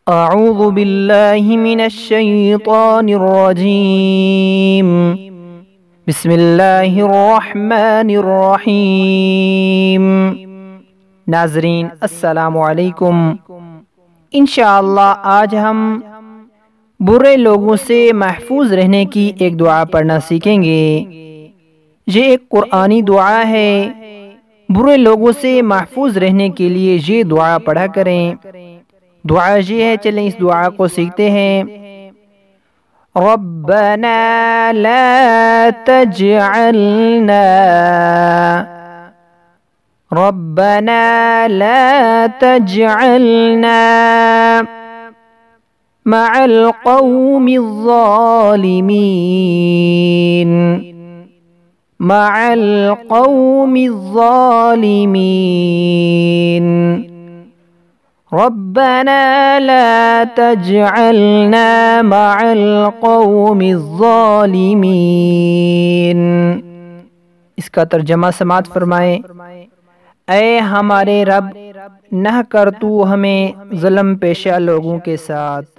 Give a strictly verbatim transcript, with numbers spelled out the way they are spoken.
اعوذ باللہ من الشیطان الرجیم بسم اللہ الرحمن الرحیم۔ ناظرین السلام علیکم۔ انشاءاللہ آج ہم برے لوگوں سے محفوظ رہنے کی ایک دعا پڑھنا سیکھیں گے۔ یہ ایک قرآنی دعا ہے۔ برے لوگوں سے محفوظ رہنے کے لیے یہ دعا پڑھا کریں۔ دعا یہ ہے، چلیں اس دعا کو سیکھتے ہیں۔ ربنا لا تجعلنا ربنا لا تجعلنا مع القوم الظالمين مع القوم الظالمين ربنا لا تجعلنا مع القوم الظالمين۔ اس کا ترجمہ سماعت فرمائیں۔ اے ہمارے رب، نہ کر تو ہمیں ظلم پیشہ لوگوں کے ساتھ۔